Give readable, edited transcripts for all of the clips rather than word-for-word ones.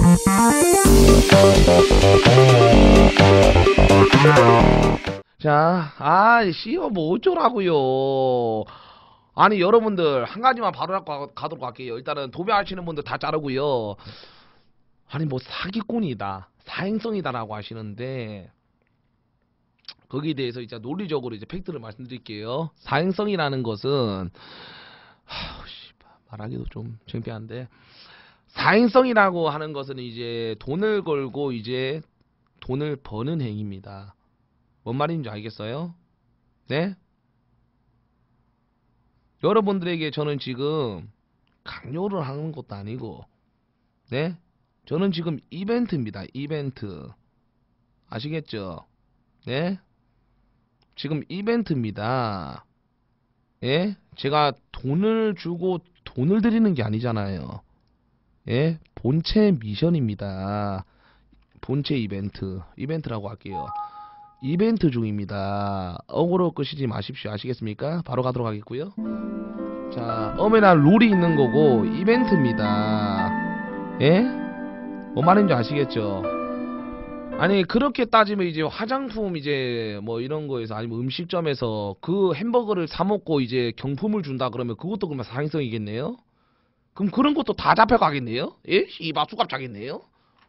자, 씨발 뭐 어쩌라고요. 아니 여러분들 한 가지만 바로 가도록 할게요. 일단은 도배하시는 분들 다 자르고요. 아니 뭐 사기꾼이다, 사행성이다라고 하시는데 거기에 대해서 이제 논리적으로 이제 팩트를 말씀드릴게요. 사행성이라는 것은 말하기도 좀 창피한데, 사행성이라고 하는 것은 이제 돈을 걸고 이제 돈을 버는 행위입니다. 뭔 말인지 알겠어요? 네? 여러분들에게 저는 지금 강요를 하는 것도 아니고, 네? 저는 지금 이벤트입니다. 이벤트. 아시겠죠? 네? 지금 이벤트입니다. 예? 제가 돈을 주고 돈을 드리는 게 아니잖아요. 예? 본체 미션입니다. 본체 이벤트라고 할게요. 이벤트 중입니다. 어그로 끄시지 마십시오. 아시겠습니까? 바로 가도록 하겠고요. 자, 엄연한 룰이 있는 거고 이벤트입니다. 예? 뭔 말인지 아시겠죠? 아니 그렇게 따지면 이제 화장품 이제 뭐 이런 거에서 아니면 음식점에서 그 햄버거를 사 먹고 이제 경품을 준다 그러면 그것도 그러면 사행성이겠네요? 그럼 그런 것도 다 잡혀가겠네요? 예? 씨발 수갑 차겠네요?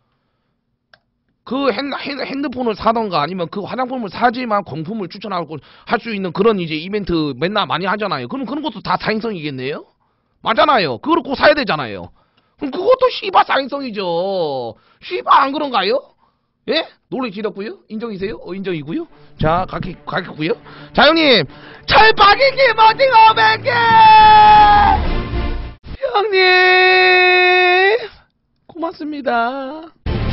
그 핸드폰을 사던가 아니면 그 화장품을 사지만 경품을 추천하고 할 수 있는 그런 이제 이벤트 맨날 많이 하잖아요. 그럼 그런 것도 다 사행성이겠네요? 맞잖아요. 그걸 꼭 사야 되잖아요. 그럼 그것도 씨발 사행성이죠. 씨발 안 그런가요? 예? 논리 지렸고요. 인정이세요? 인정이고요. 자, 가겠고요. 자, 형님, 철박이기 멋진 500개! 형님, 고맙습니다.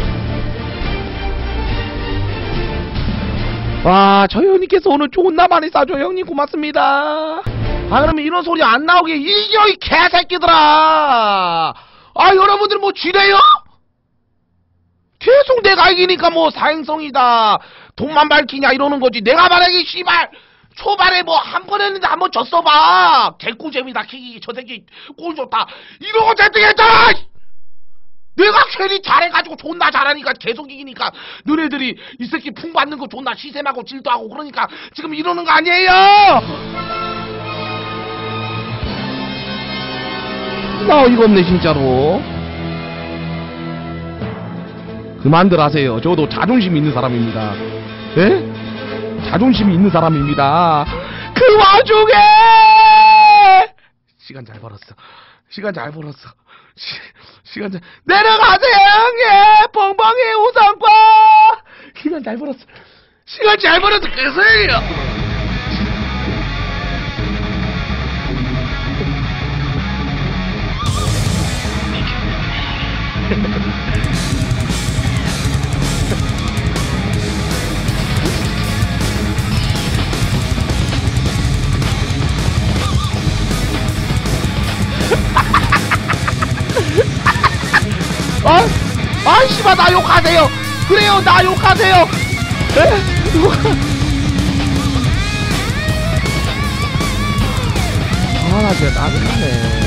와, 저 형님께서 오늘 존나 많이 싸줘. 형님 고맙습니다. 그러면 이런 소리 안 나오게 이겨 이 개새끼들아. 여러분들 뭐 지뢰요? 계속 내가 이기니까 뭐 사행성이다, 돈만 밝히냐 이러는 거지. 내가 만약에 씨발 초반에 뭐 한 번 했는데 한 번 졌어봐. 개꿀잼이다, 킥이 저 새끼 꼴 좋다 이러고 채팅했잖아. 내가 괜히 잘해가지고 존나 잘하니까 계속 이기니까 너네들이 이 새끼 풍 받는 거 존나 시샘하고 질도하고 그러니까 지금 이러는 거 아니에요? 나 어이가 없네 진짜로. 그만들 하세요. 저도 자존심이 있는 사람입니다. 예? 자존심이 있는 사람입니다. 그 와중에 시간 잘 벌었어. 시간 잘 내려가세요 형님. 뻥뻥이 우선권. 시간 잘 벌었어. 계세요. 씨발 나 욕하세요. 그래요, 나 욕하세요. 나 진짜 짜증나네.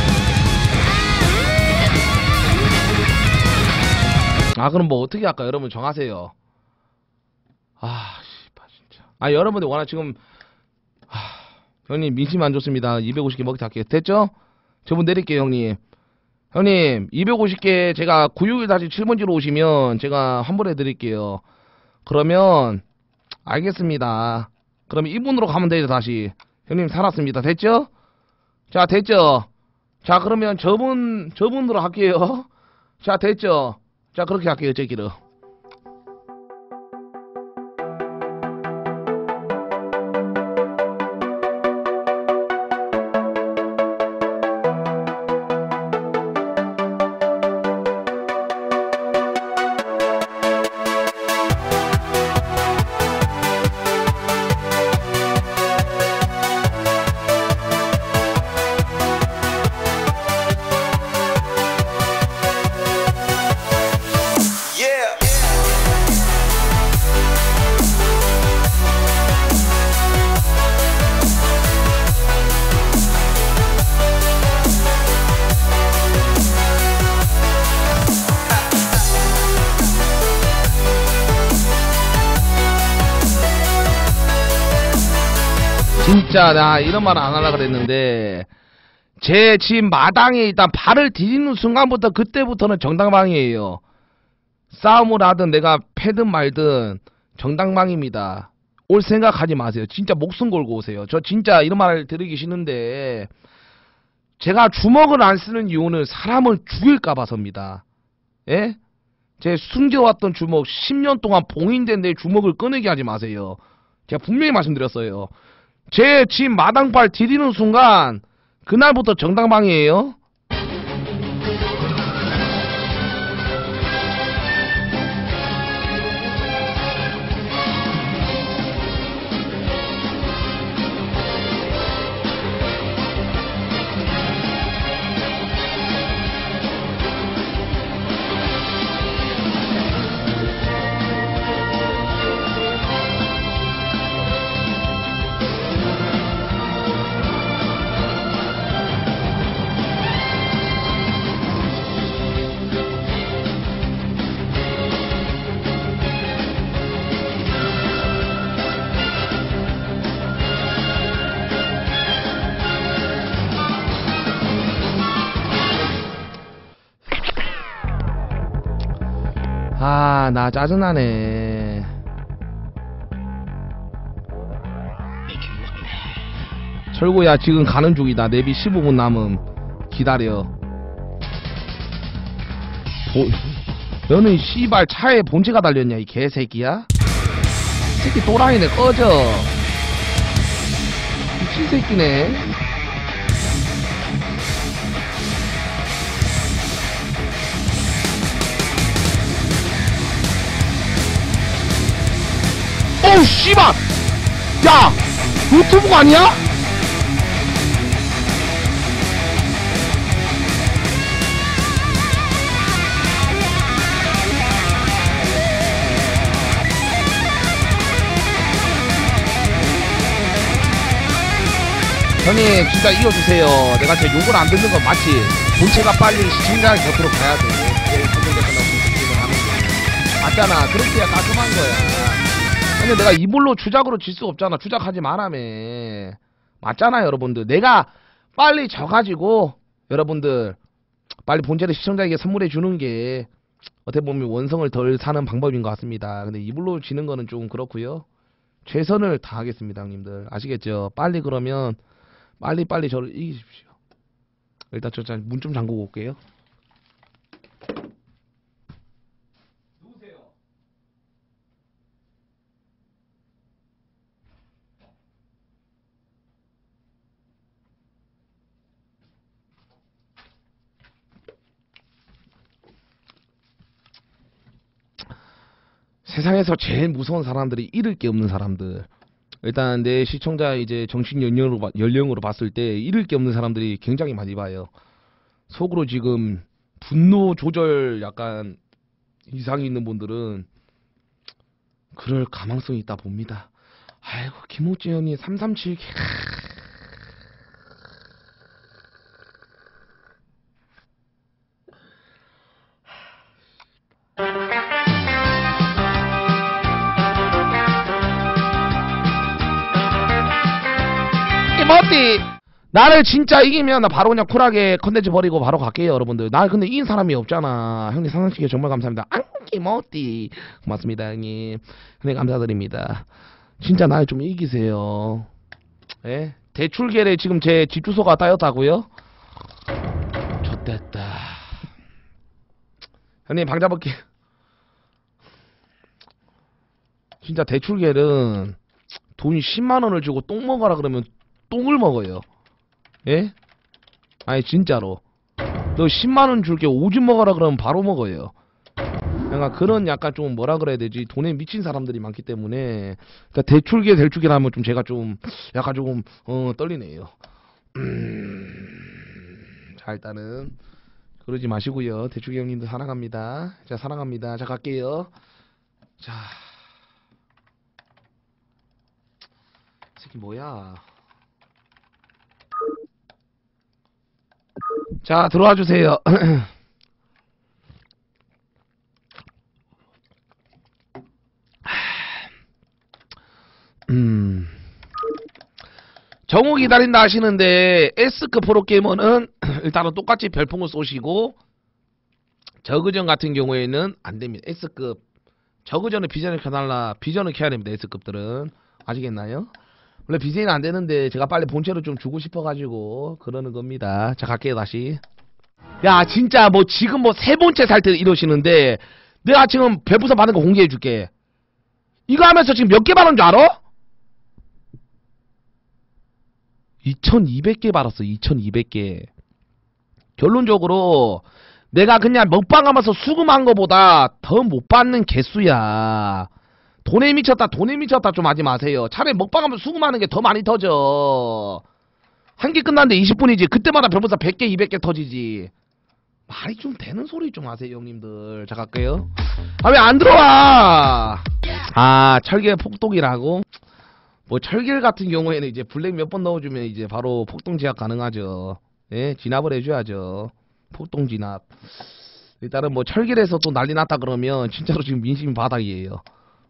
그럼 뭐 어떻게 할까? 여러분 정하세요. 씨발 진짜. 여러분들 워낙 지금 형님 민심 안 좋습니다. 250개 먹기 할게요. 됐죠? 저분 내릴게요 형님. 형님 250개 제가 961-7번지로 오시면 제가 환불해 드릴게요. 그러면 알겠습니다. 그러면 이분으로 가면 되죠. 다시 형님 살았습니다. 됐죠? 자 됐죠? 자 그러면 저분으로 할게요. 자 됐죠? 자 그렇게 할게요. 저기로. Yeah. 진짜 나 이런 말 안 하려고 그랬는데 제 집 마당에 일단 발을 디디는 순간부터 그때부터는 정당방위에요. 싸움을 하든 내가 패든 말든 정당방위입니다. 올 생각하지 마세요. 진짜 목숨 걸고 오세요. 저 진짜 이런 말 들으기 싫은데 제가 주먹을 안 쓰는 이유는 사람을 죽일까 봐서입니다. 예? 제 숨겨왔던 주먹 10년 동안 봉인된 내 주먹을 꺼내게 하지 마세요. 제가 분명히 말씀드렸어요. 제 집 마당발 디디는 순간 그날부터 정당방위에요. 아, 나 짜증나네. 철구야, 지금 가는 중이다. 내비 15분 남음. 기다려. 너는 씨발 차에 본체가 달렸냐, 이 개새끼야? 이 새끼 또라이네, 꺼져. 미친 새끼네. 어우 씨발! 야! 노트북 아니야? 형님 진짜 이어주세요. 내가 제 욕을 안 듣는 건 맞지? 본체가 빨리 시청자 곁으로 가야 돼. 그게 방송대 끝나고 게임을 하는 거 맞잖아. 그렇게 해야 깔끔한 거야. 근데 내가 이불로 주작으로 질 수 없잖아. 주작하지 말라며. 맞잖아 여러분들. 내가 빨리 져가지고 여러분들 빨리 본체를 시청자에게 선물해 주는 게 어떻게 보면 원성을 덜 사는 방법인 것 같습니다. 근데 이불로 지는 거는 좀 그렇고요. 최선을 다하겠습니다 형님들. 아시겠죠? 빨리 그러면 빨리 저를 이기십시오. 일단 저 문 좀 잠그고 올게요. 누구세요? 세상에서 제일 무서운 사람들이 잃을 게 없는 사람들. 일단 내 시청자 이제 정신 연령으로 봤을 때 잃을 게 없는 사람들이 굉장히 많이 봐요. 속으로 지금 분노 조절 약간 이상이 있는 분들은 그럴 가망성이 있다 봅니다. 아이고 김호찌 형님 337 김호찌 나를 진짜 이기면 나 바로 그냥 쿨하게 컨텐츠 버리고 바로 갈게요 여러분들. 나 근데 이긴 사람이 없잖아. 형님 상상시켜 정말 감사합니다. 김호찌 고맙습니다 형님. 형님 감사드립니다. 진짜 날 좀 이기세요. 예? 대출계래 지금 제 집 주소가 따였다고요? 좆됐다. 형님 방 잡을게. 진짜 대출계는 돈 10만원을 주고 똥 먹어라 그러면 똥을 먹어요. 예? 아니 진짜로 너 10만원 줄게 오줌 먹어라 그러면 바로 먹어요. 그러니까 그런 약간 좀 뭐라 그래야 되지, 돈에 미친 사람들이 많기 때문에 그러니까 대출계라면 좀 제가 좀 약간 조금 떨리네요. 자 일단은 그러지 마시고요. 대출계 형님도 사랑합니다. 자 사랑합니다. 자 갈게요. 자 새끼 뭐야. 자 들어와 주세요. 정우 기다린다 하시는데 S급 프로게이머는 일단은 똑같이 별풍을 쏘시고 저그전 같은 경우에는 안됩니다. S급 저그전은 비전을 켜달라. 비전을 켜야 됩니다. S급들은 아시겠나요? 원래 비전이 안되는데 제가 빨리 본체를 좀 주고 싶어가지고 그러는 겁니다. 자 갈게요 다시. 야 진짜 뭐 지금 뭐 세 번째 살 때 이러시는데 내가 지금 별풍선 받은 거 공개해줄게. 이거 하면서 지금 몇 개 받은 줄 알아? 2200개 받았어. 2200개. 결론적으로 내가 그냥 먹방하면서 수금한 거보다 더 못 받는 개수야. 돈에 미쳤다 좀 하지 마세요. 차라리 먹방하면서 수금하는 게 더 많이 터져. 한 개 끝났는데 20분이지. 그때마다 별풍선 100개 200개 터지지. 말이 좀 되는 소리 좀 하세요 형님들. 자 갈게요. 아 왜 안 들어와. 아 철개 폭독이라고? 뭐 철길 같은 경우에는 이제 블랙 몇 번 넣어주면 이제 바로 폭동 제압 가능하죠. 예, 진압을 해줘야죠. 폭동 진압. 일단은 뭐 철길에서 또 난리 났다 그러면 진짜로 지금 민심이 바닥이에요.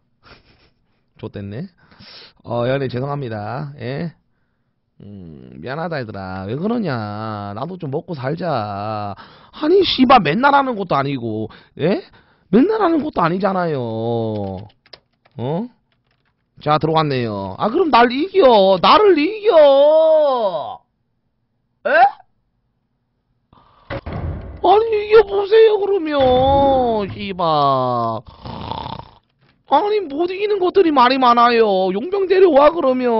좋댔네. 연애 죄송합니다. 예. 미안하다 얘들아. 왜 그러냐. 나도 좀 먹고 살자. 아니 씨발 맨날 하는 것도 아니고, 예? 맨날 하는 것도 아니잖아요. 어? 자 들어왔네요. 아 그럼 날 이겨. 나를 이겨. 에? 아니 이겨보세요 그러면 씨발. 아니 못 이기는 것들이 말이 많아요. 용병 데려와 그러면.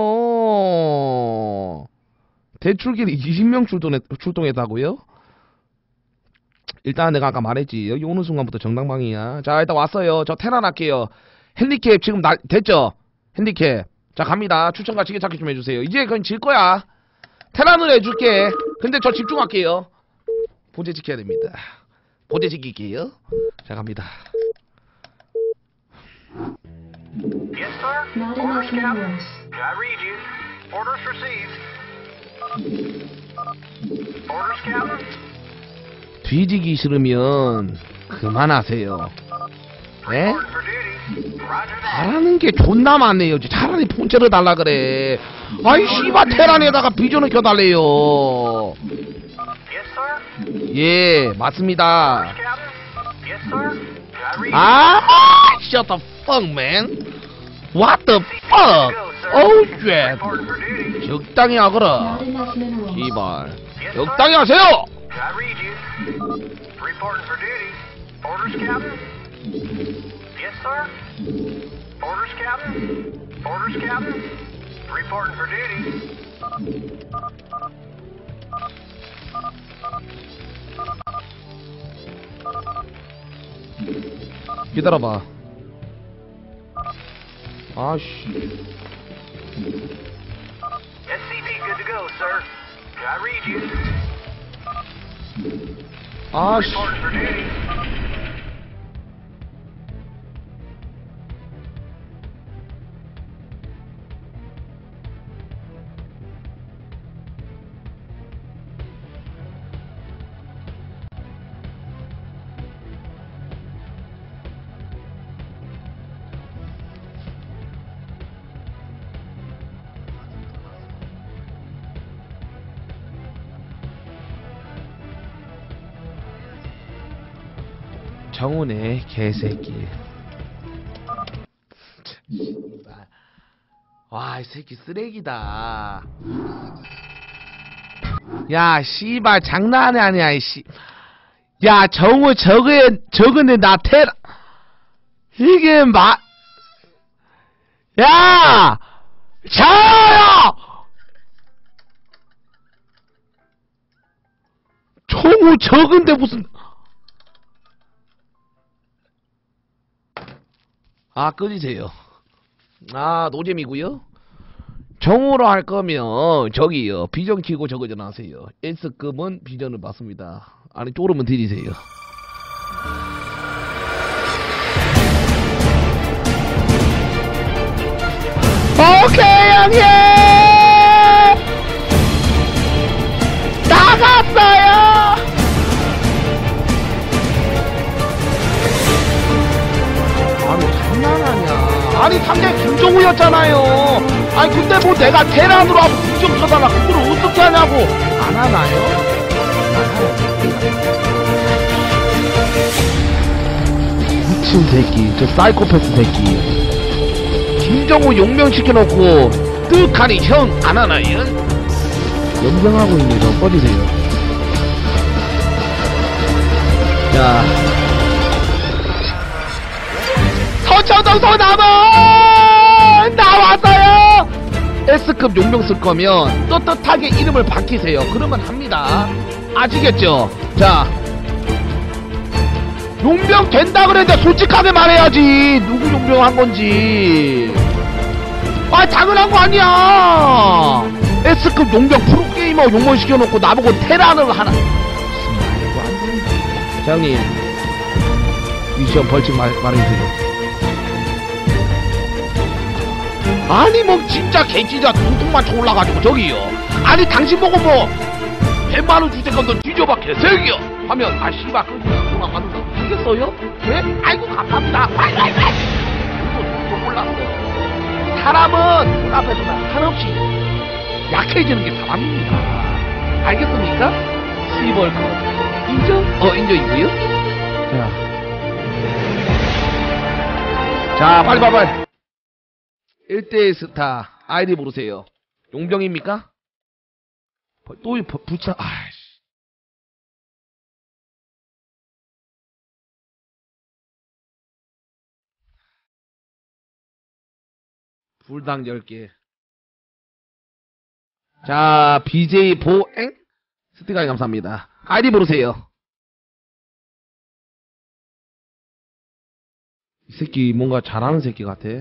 대출길 20명 출동했다고요? 일단 내가 아까 말했지. 여기 오는 순간부터 정당방이야. 자 일단 왔어요. 저 테란 할게요. 핸디캡 지금 됐죠? 핸디캡. 자 갑니다. 추천과 지게찾기 좀 해주세요. 이제 그건 질 거야. 테란으로 해줄게. 근데 저 집중할게요. 본체 지켜야 됩니다. 본체 지킬게요. 자 갑니다. Yes, sir. Not Orders, enough Captain. minerals. I read you. Orders received. Orders, Captain. 뒤지기 싫으면 그만하세요. 예? Report for duty. Roger that. 바라는 게 존나 많네요. 차라리 본체를 달라 그래. 아이 씨발 테란에다가 비전을 켜달래요. Yes, sir. 예 맞습니다. Orders, Captain. Yes, sir. I read 아 shut the fuck man. What the fuck. Oh shit. Report for duty. 적당히 하거라. Not enough minerals. 씨발 Yes, sir. 적당히 하세요. I read you. Reporting for duty. Orders, Captain. Yes, sir. Orders, Captain. Orders, Captain. Reporting for duty. 기다려봐. 아씨. SCV good to go, sir. I read you. 아씨. Reporting for duty. 정훈의 개새끼. 와, 이 새끼 쓰레기다. 야, 씨발 장난이 아니야, 이씨. 야, 정우 저거네 나 테라. 이게 야! 자야! 정우 적은데 무슨 아 끄지세요. 아 노잼이고요. 정우로 할 거면 저기요 비전 키고 저거전 하세요. S급은 비전을 받습니다. 아니 쪼르면 드리세요. 오케이 형님 나갔어요. 아니 장난하냐. 아니 상대 김정우였잖아요. 아니 근데 뭐 내가 테란으로 하고 국정 쳐달라 그걸 어떻게 하냐고. 안 하나요? 미친 새끼, 저 사이코패스 새끼. 김정우 용명시켜놓고 뜨하니 형 안 하나요? 연병하고 있는 거 꺼지세요. 자, 서초동 소남은 나왔어요. S급 용병 쓸 거면 떳떳하게 이름을 밝히세요. 그러면 합니다. 아시겠죠? 자, 용병 된다 그랬는데 솔직하게 말해야지. 누구 용병 한 건지. 아, 당연한 거 아니야. S급 용병 프로게이머 용병 시켜놓고 나보고 테란을 하나. 무슨 말도 안 되는. 자, 형님, 미션 벌칙 말해주세요. 아니 뭐 진짜 개찌자 통통만 쳐 올라가지고 저기요. 아니 당신 보고 뭐 100만원 주제 건너 뒤져봐 개새끼요 하면 아 씨발 그렇게 통화 받는다고 되겠어요? 네? 아이고 감사합니다. 또 몰랐어. 사람은 문 앞에서나 한없이 약해지는 게 사람입니다. 알겠습니까? 시벌컷 인정? 인정이고요. 자 빨리 1대1 스타 아이디 모르세요. 용병입니까? 또 부차. 아이씨. 불당 10개. 자, BJ 보엥? 스티커 감사합니다. 아이디 모르세요. 이 새끼 뭔가 잘하는 새끼 같아.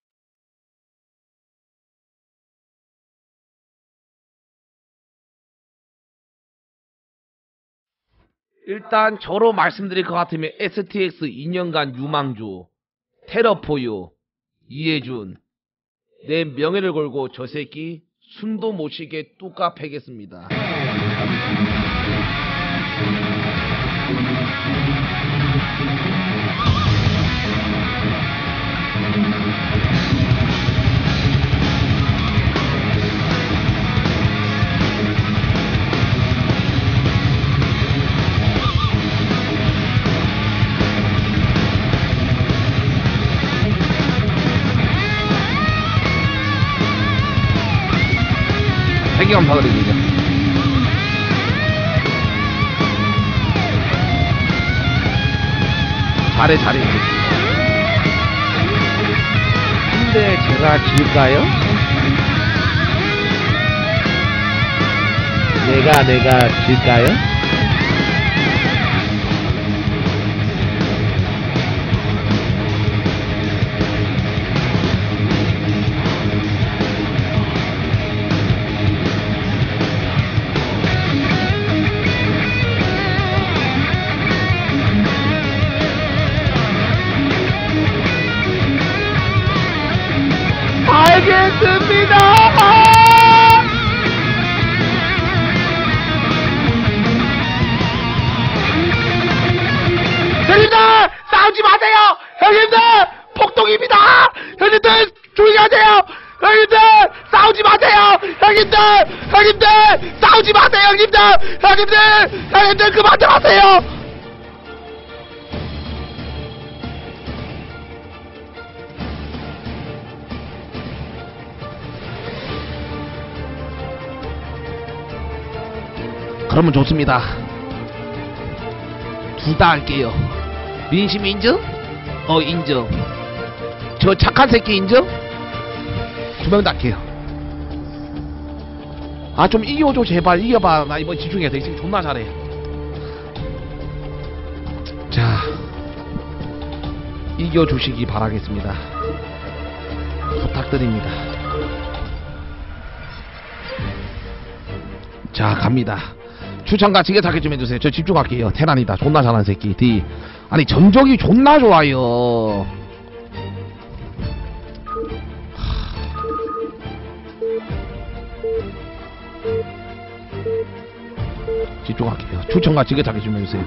일단 저로 말씀드릴 것 같으면 STX 2년간 유망주 테러포유 이해준 내 명예를 걸고 저 새끼 숨도 못 쉬게 뚜까 패겠습니다. 되게 감사드립니다. 잘해. 근데 제가 질까요? 내가 질까요? 알겠습니다. 형님들 싸우지 마세요. 형님들 폭동입니다. 형님들 조용히 하세요. 형님들 싸우지 마세요. 형님들 싸우지 마세요. 형님들 그만들 하세요. 그러면 좋습니다. 둘 다 할게요. 민심 인정? 인정. 저 착한 새끼 인정? 두 명 다 할게요. 아 좀 이겨줘 제발. 이겨봐. 나 이번 집중해야 돼. 지금 존나 잘해. 자 이겨주시기 바라겠습니다. 부탁드립니다. 자 갑니다. 추천과 지게찾기 좀 해주세요. 저 집중할게요. 테란이다. 존나 잘하는 새끼. D. 아니 전적이 존나 좋아요. 집중할게요. 추천과 지게찾기 좀 해주세요.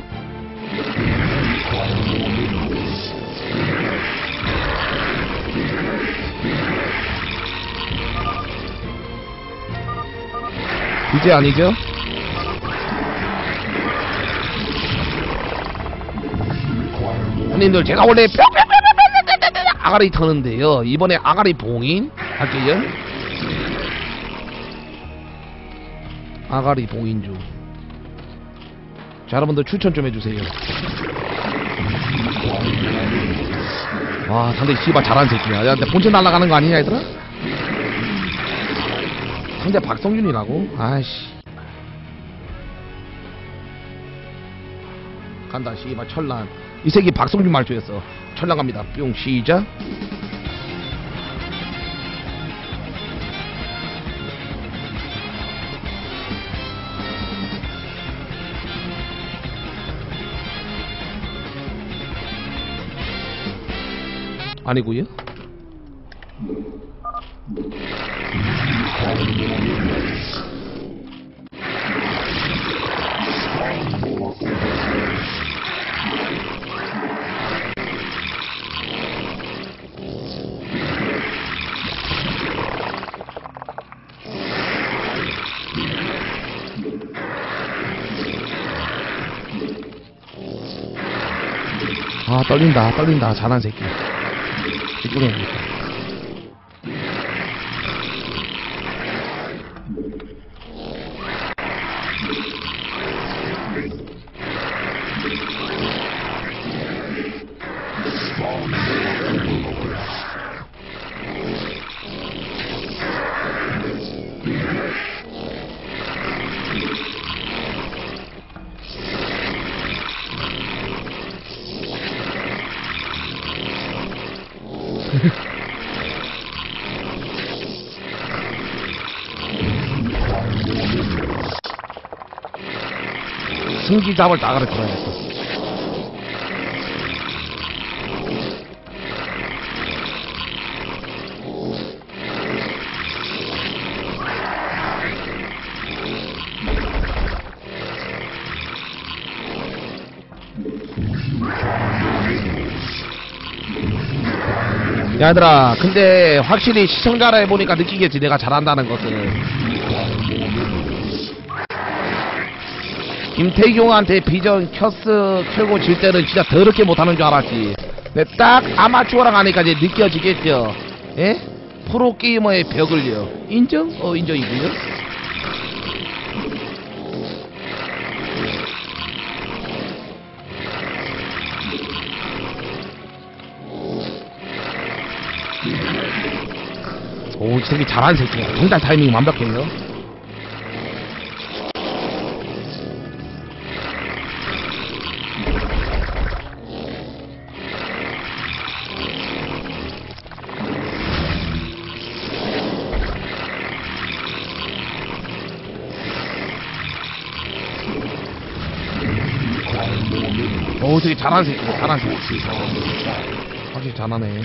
문제 아니죠? 형님들 제가 원래 아가리 터는데요. 이번에 아가리 봉인 할게요. 아가리 봉인 중. 자, 여러분들 추천 좀 해주세요. 와, 상대 씨발 잘하는 새끼야. 야, 근데 본체 날아가는 거 아니냐 얘들아? 상대 박성준이라고? 아이씨. 간다 씨발 철란. 이 새끼 박성준 말투였어. 철란 갑니다. 뿅 시작. 아니고요. 아, 떨린다 잘한 새끼. 이쪽에 승기 잡을 나가를 들어야겠어. 야, 얘들아, 근데 확실히 시청자라 해보니까 느끼겠지 내가 잘한다는 것을. 김태경한테 비전 켜고 질 때는 진짜 더럽게 못하는 줄 알았지. 근데 딱 아마추어랑 하니까 이제 느껴지겠죠. 예? 프로게이머의 벽을요. 인정? 인정이고요. 오, 이 새끼 잘하는 새끼야. 동작 타이밍 완벽해요. 오, 되게 잘하는 새끼야. 잘하는 새끼. 확실히 잘하네.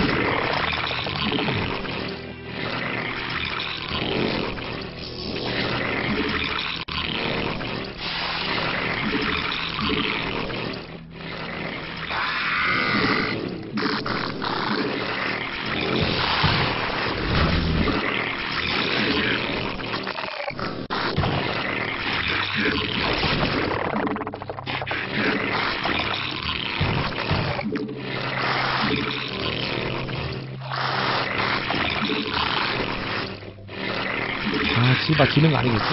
아, 씨발 지는 거 아니겠지?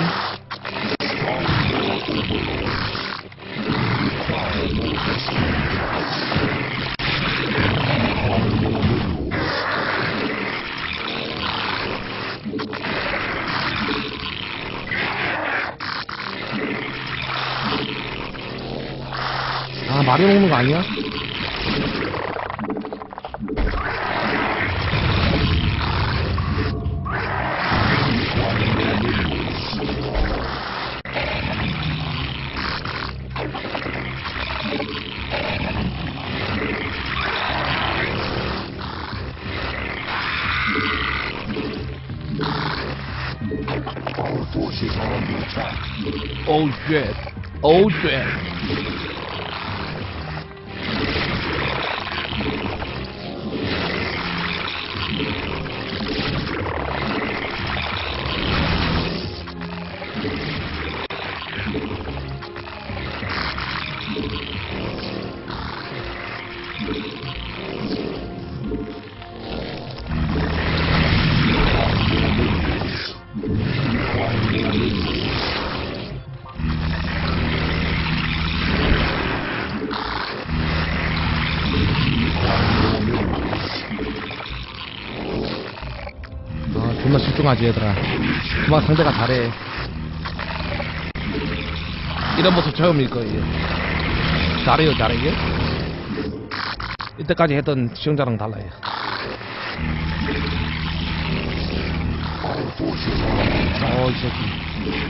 아, 말이 먹는 거 아니야? Oh shit. Oh shit. 존나 집중하지 얘들아. 그만 상대가 잘해. 이런 모습 처음일 거예요. 잘해요 잘해 이게. 이때까지 했던 시청자랑 달라요. 이 새끼.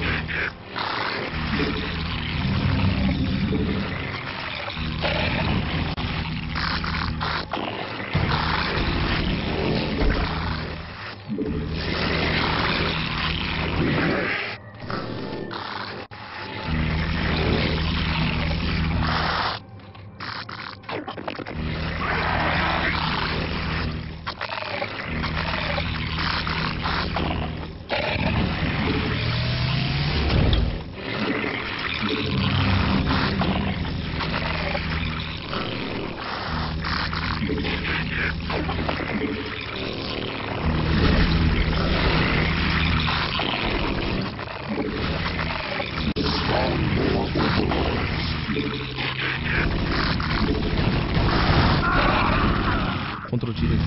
컨트롤 지르.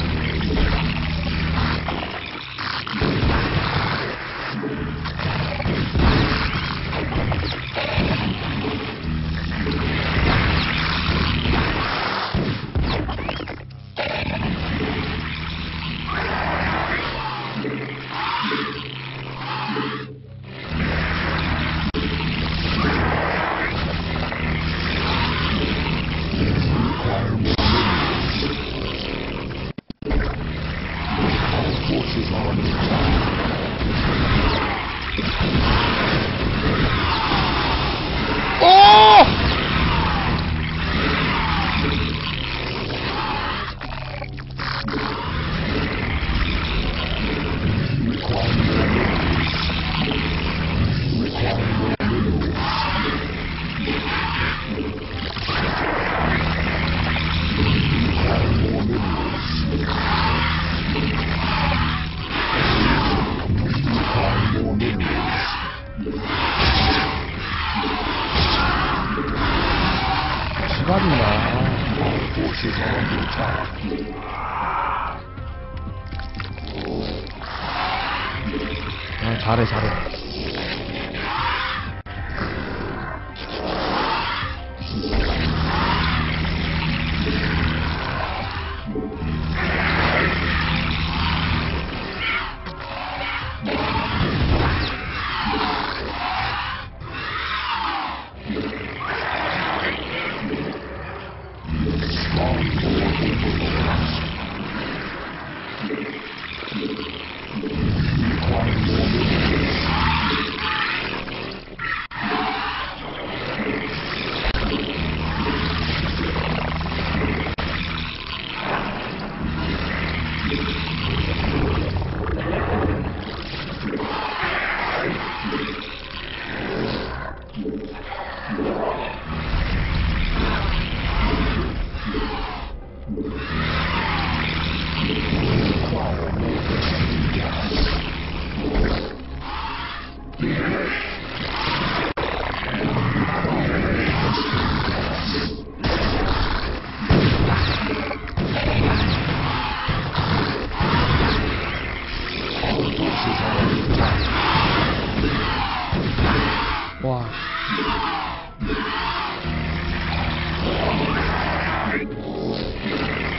잘해 잘해. 와.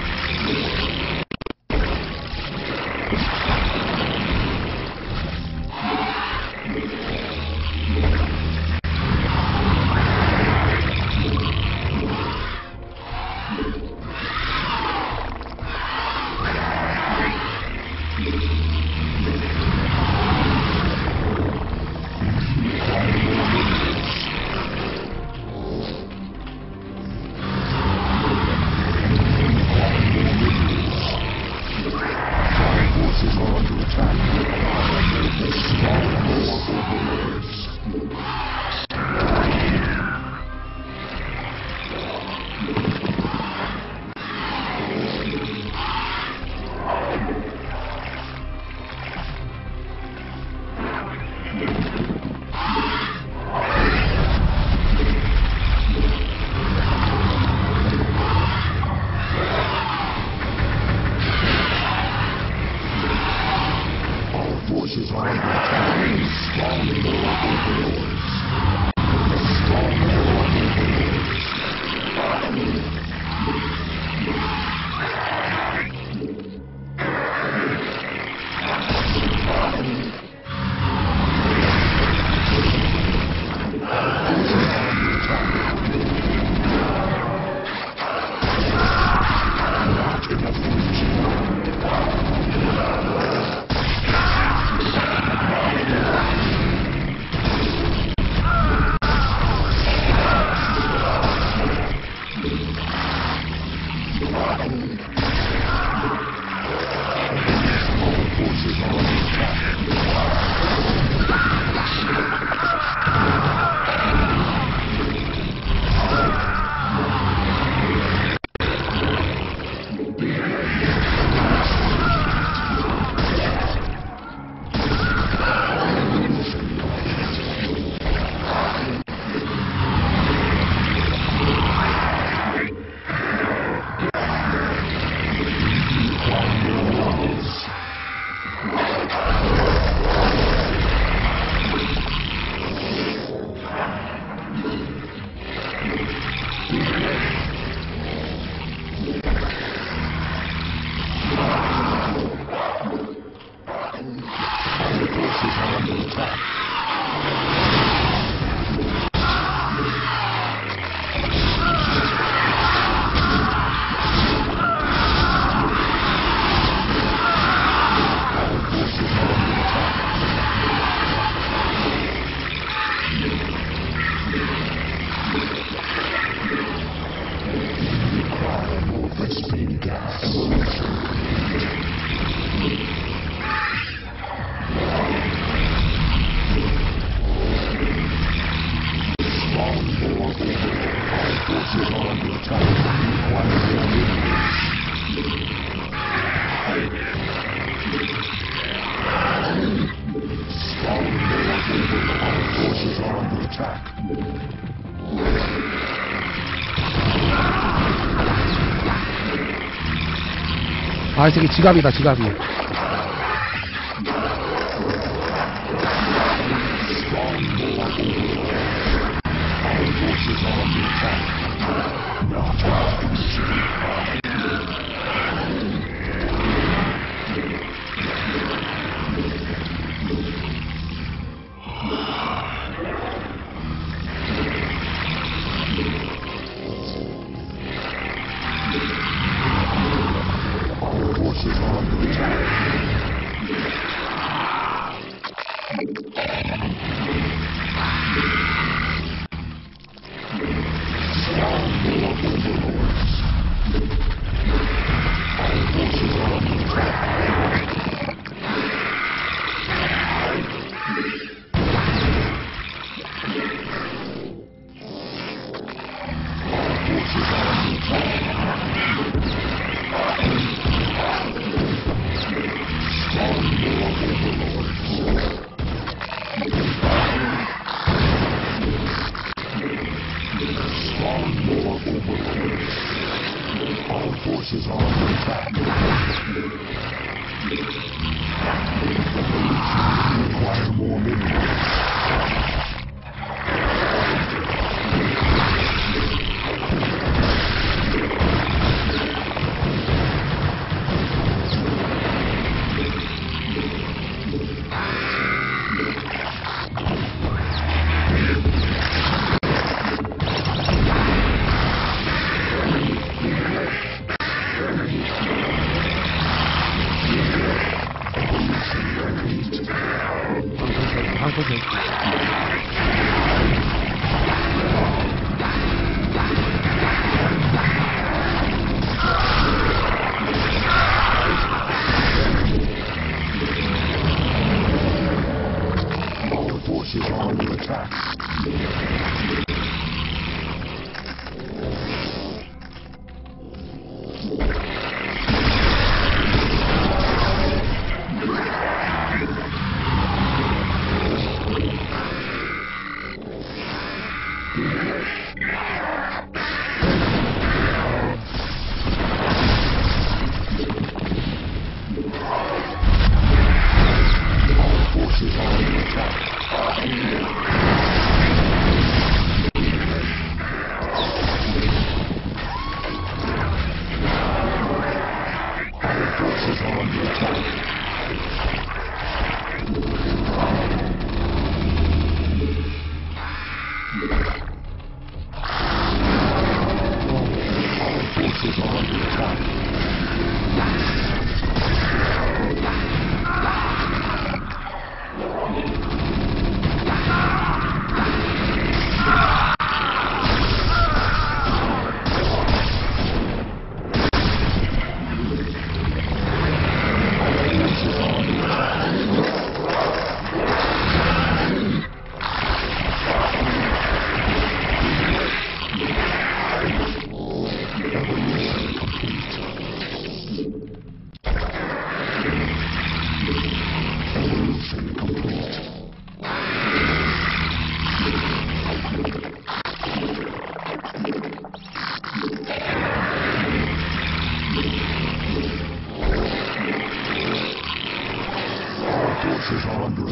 아, 이 새끼 지갑이다, 지갑이.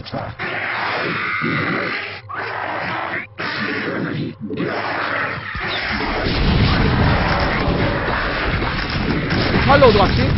파일럿 어디 갔지?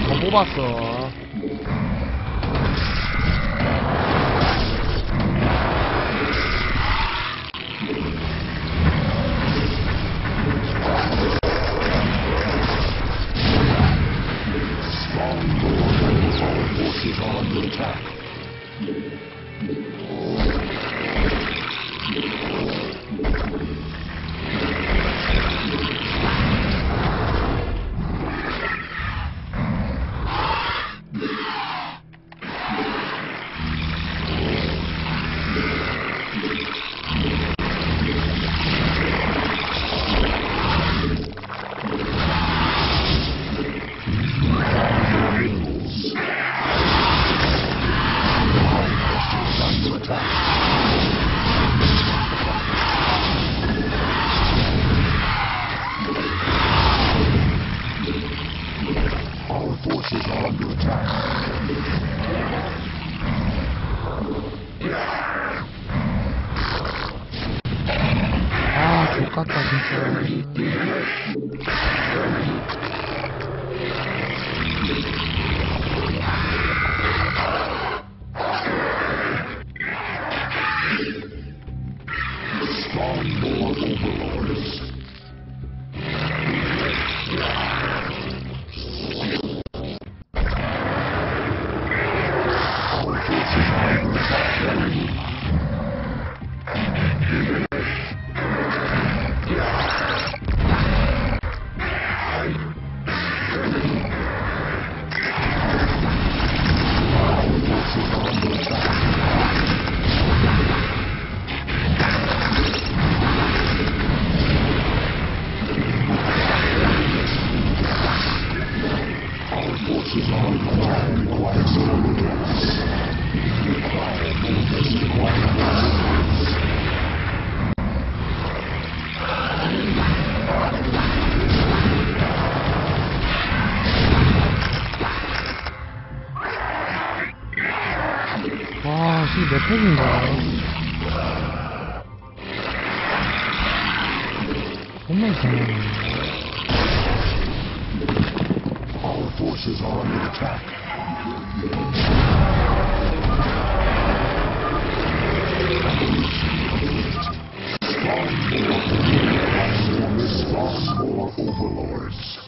더 뽑았어. 아, 족같다 진짜. 와, 지금 몇 팩인가? 존나 이상하네. Our forces are under attack. Spawn more overlords.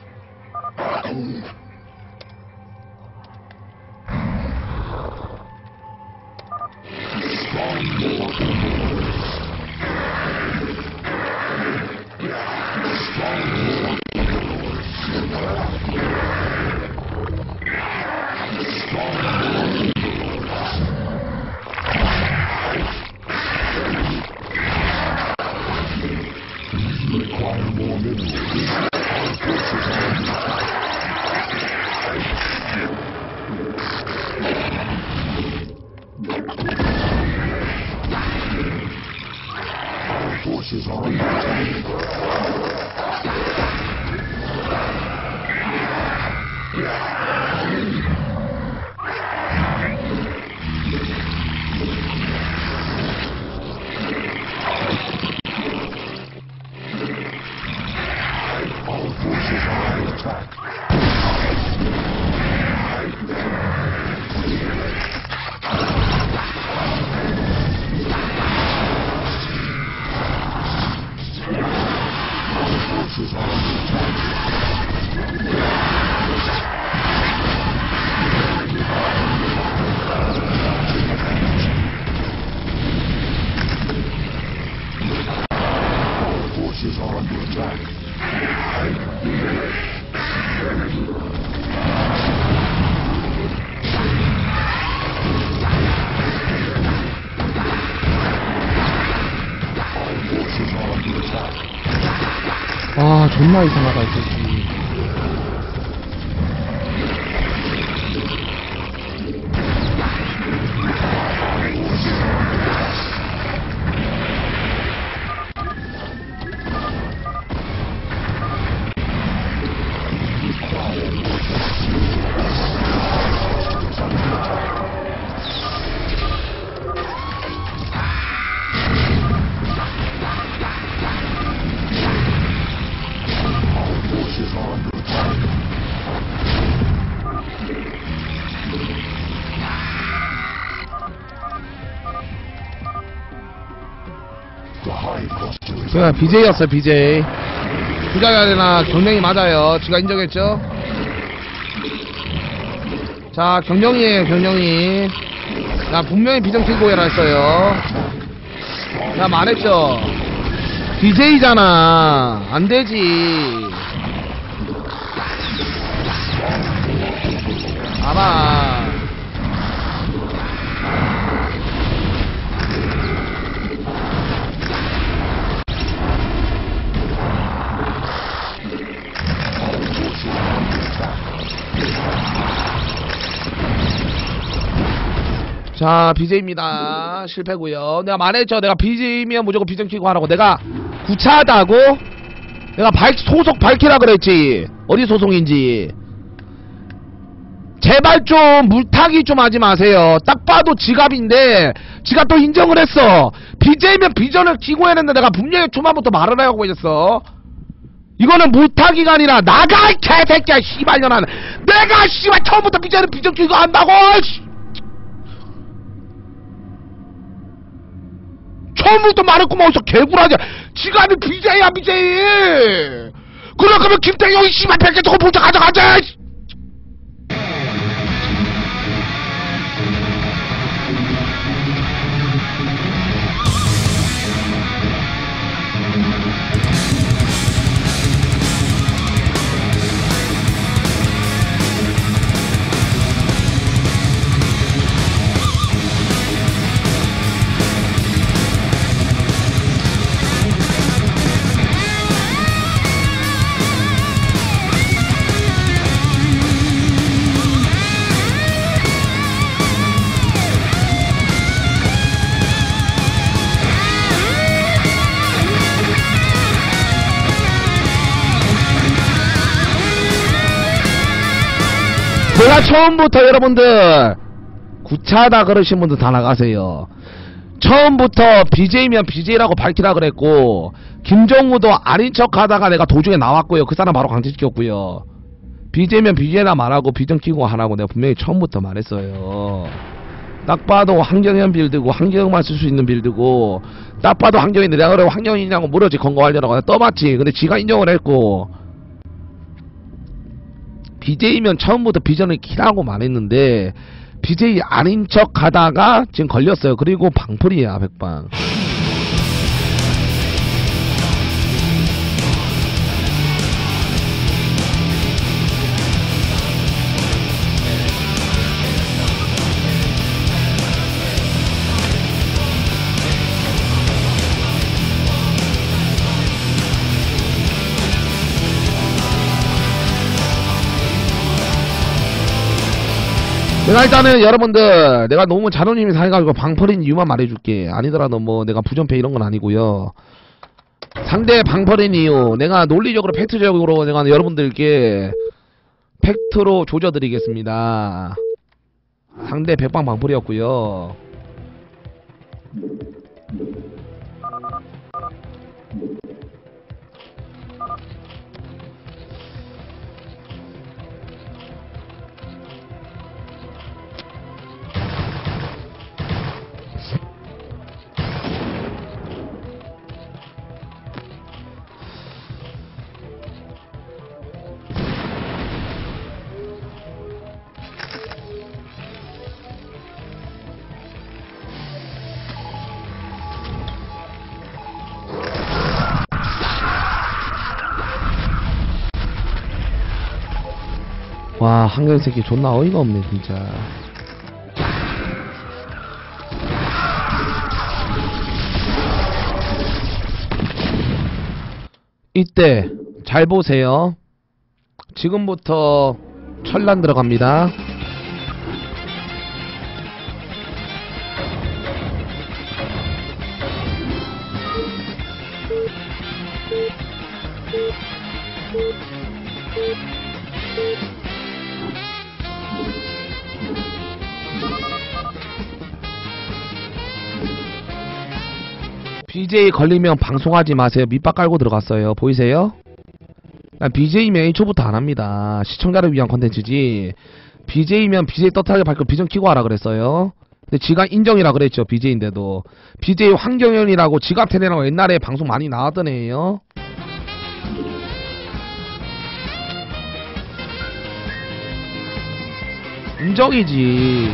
Require more minerals. Our forces are under attack. Our forces are under attack. Our forces are under attack. Our forces are under attack. Our forces are under attack. Our forces are under attack. 아, 존나 이상하다 이 새끼. Our forces are under 제가 BJ였어요, BJ. 부자가 되나 경령이 맞아요. 지가 인정했죠? 자, 경령이에요, 경령이. 나 분명히 비정 튀고 해라 했어요. 나 말했죠? BJ잖아. 안 되지. 봐봐. 자, BJ입니다. 실패고요. 내가 말했죠. 내가 BJ면 무조건 비정 키고 하라고. 내가 구차하다고? 내가 소속 밝히라 그랬지. 어디 소속인지. 제발 좀 물타기 좀 하지 마세요. 딱 봐도 지갑인데 지가 또 인정을 했어. BJ면 비전을 키고 했는데 내가 분명히 초반부터 말을 하고 있었어. 이거는 물타기가 아니라 나가 이 개새끼야 씨발년아. 내가 씨발 처음부터 BJ는 비전 키고 한다고. 처음부터 말했구만. 어디서 개구라냐. 지갑이 BJ야 BJ. 그럴 거면 김태경이 씨발 100개 저거 보자 가져가자. 내가 처음부터 여러분들 구차하다 그러신 분들 다 나가세요. 처음부터 BJ면 BJ라고 밝히라 그랬고 김정우도 아닌 척 하다가 내가 도중에 나왔고요. 그 사람 바로 강제시켰고요. BJ면 BJ나 말하고 비정 키고 하라고 내가 분명히 처음부터 말했어요. 딱 봐도 환경현 빌드고 환경만 쓸 수 있는 빌드고 딱 봐도 환경인데 내가 그래 환경이냐고 물었지. 건강하려고 내가 떠봤지. 근데 지가 인정을 했고 BJ면 처음부터 비전을 키라고 말했는데 BJ 아닌 척 하다가 지금 걸렸어요. 그리고 방풀이야 백방. 내가 일단은 여러분들 내가 너무 자존심이 상해가지고 방풀인 이유만 말해줄게. 아니더라도 뭐 내가 부정패 이런 건 아니고요. 상대 방풀인 이유 내가 논리적으로 팩트적으로 내가 여러분들께 팩트로 조져드리겠습니다. 상대 백방 방풀이었고요. 와, 한경 새끼 존나 어이가 없네 진짜. 이때 잘 보세요. 지금부터 천란 들어갑니다. BJ 걸리면 방송하지 마세요. 밑밥 깔고 들어갔어요. 보이세요? 난 BJ면 애초부터 안합니다. 시청자를 위한 컨텐츠지. BJ면 BJ 떳하게 밝고 비전 키고 하라 그랬어요. 근데 지가 인정이라 그랬죠. BJ인데도. BJ 황경현이라고 지갑테네라고 옛날에 방송 많이 나왔던 애예요. 인정이지.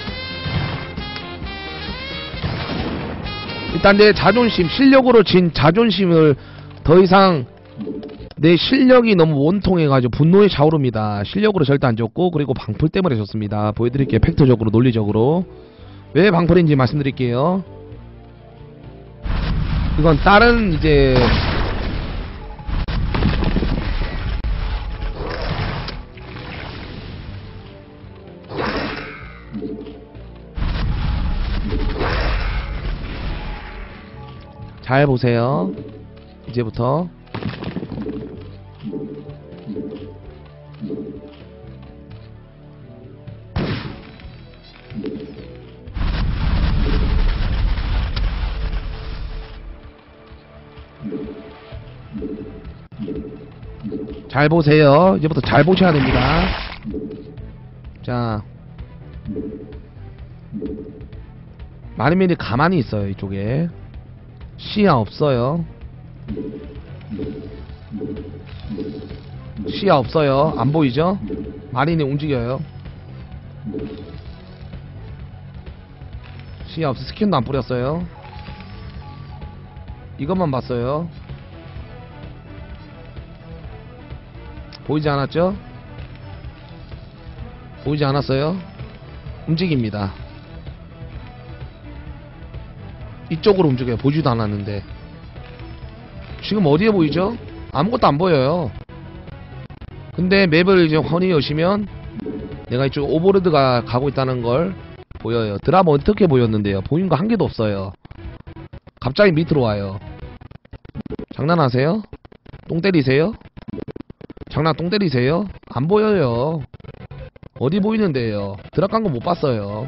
일단 내 자존심, 실력으로 진 자존심을 더 이상 내 실력이 너무 원통해가지고 분노에 차오릅니다. 실력으로 절대 안 졌고, 그리고 방풀 때문에 졌습니다. 보여드릴게요. 팩트적으로, 논리적으로. 왜 방풀인지 말씀드릴게요. 이건 다른 이제 잘 보세요. 이제부터 잘 보세요. 이제부터 잘 보셔야 됩니다. 자, 마리멜이 가만히 있어요. 이쪽에 시야 없어요. 시야 없어요. 안 보이죠? 마린이 움직여요. 시야 없어. 스킨도 안 뿌렸어요. 이것만 봤어요. 보이지 않았죠? 보이지 않았어요? 움직입니다. 이쪽으로 움직여요. 보지도 않았는데. 지금 어디에 보이죠? 아무것도 안 보여요. 근데 맵을 이제 훤히 여시면 내가 이쪽 오버로드가 가고 있다는 걸 보여요. 드라마 어떻게 보였는데요? 보인 거 한 개도 없어요. 갑자기 밑으로 와요. 장난하세요? 똥 때리세요? 장난 똥 때리세요? 안 보여요. 어디 보이는데요? 드랍간 거 못 봤어요.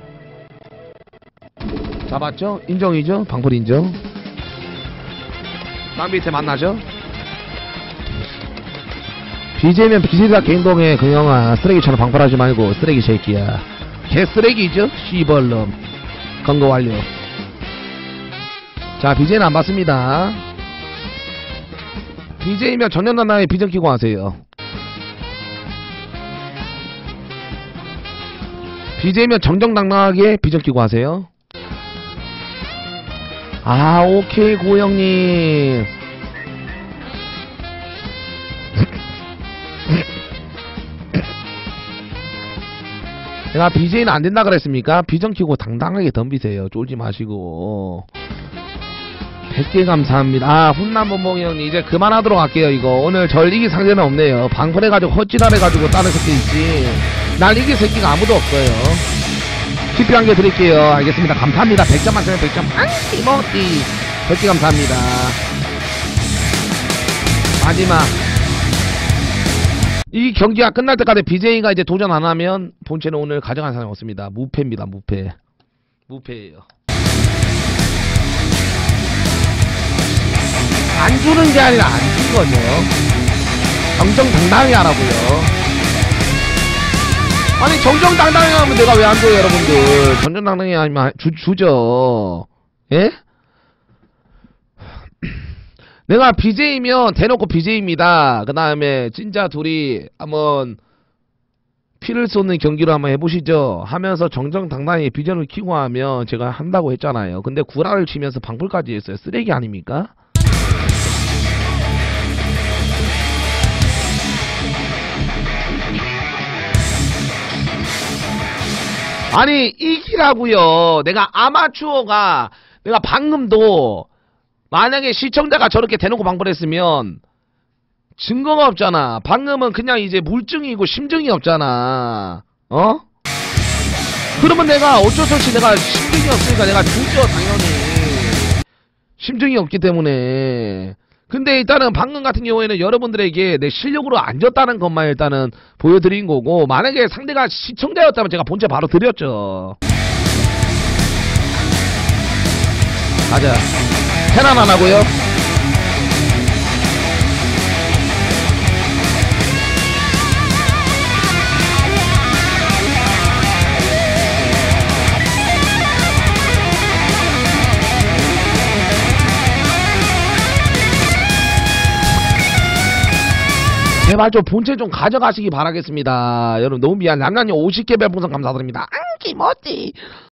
잡았죠? 인정이죠? 방풀 인정. 땅 밑에 만나죠? BJ면 BJ가 개인동에 그영아 쓰레기처럼 방풀하지 말고 쓰레기 새끼야. 개쓰레기죠? 씨벌놈. 검거 완료. 자, BJ는 안 봤습니다. BJ면 전년나나에 비전 끼고 하세요. BJ면 정정당당하게 비전 끼고 하세요. 아, 오케이 고영님. 내가 BJ는 안 된다 그랬습니까? 비전 끼고 당당하게 덤비세요. 쫄지 마시고. 100개 감사합니다. 아, 훈남본봉이 형님 이제 그만하도록 할게요. 이거 오늘 절 이길 상대는 없네요. 방풀해가지고 헛짓하래가지고 다른 새끼 있지. 날 이길 새끼가 아무도 없어요. TP 한 개 드릴게요. 알겠습니다. 감사합니다. 100점 만점에 100점 안티모띠 100개 감사합니다. 마지막 이 경기가 끝날 때까지 BJ가 이제 도전 안 하면 본체는 오늘 가져간 사람이 없습니다. 무패입니다. 무패. 무패예요. 안 주는 게 아니라 안 준 거죠. 정정당당히 하라고요. 아니 정정당당히 하면 내가 왜 안 줘요, 여러분들. 정정당당히 하면 주죠. 예? 내가 BJ면 대놓고 BJ입니다. 그 다음에 진짜 둘이 한번 피를 쏟는 경기로 한번 해보시죠 하면서 정정당당히 비전을 키고 하면 제가 한다고 했잖아요. 근데 구라를 치면서 방풀까지 했어요. 쓰레기 아닙니까? 아니 이기라고요. 내가 아마추어가 내가 방금도 만약에 시청자가 저렇게 대놓고 방풀했으면 증거가 없잖아. 방금은 그냥 이제 물증이고 심증이 없잖아. 어? 그러면 내가 어쩔 수 없이 내가 심증이 없으니까 내가 주죠 당연히. 심증이 없기 때문에. 근데 일단은 방금 같은 경우에는 여러분들에게 내 실력으로 안 졌다는 것만 일단은 보여드린 거고, 만약에 상대가 시청자였다면 제가 본체 바로 드렸죠. 가자. 테란 안 하고요. 제발 좀 본체 좀 가져가시기 바라겠습니다. 여러분 너무 미안. 냠냠님 50개 별풍선 감사드립니다. 안기 뭐지?